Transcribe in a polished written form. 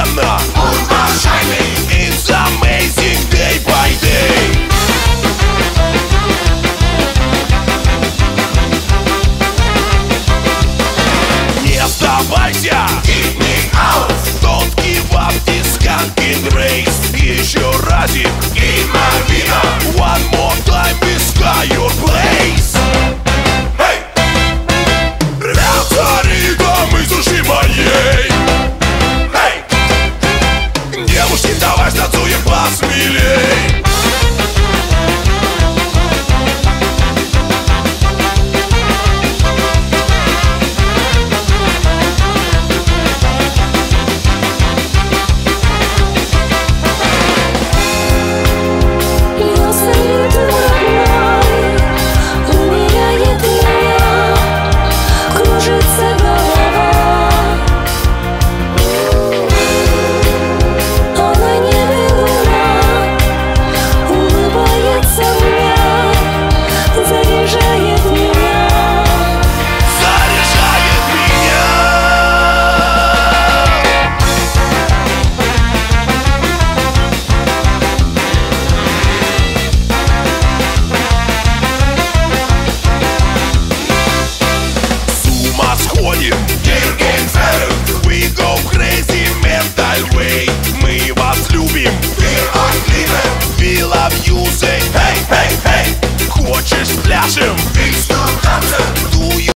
мгновенно. It's amazing day by day. Не сдавайся, don't give up this skunking race. Еще разик, one more time, искай your place. Hey! Рядом ритм из души моей. Hey! Девушки, давай станцуем посмелей.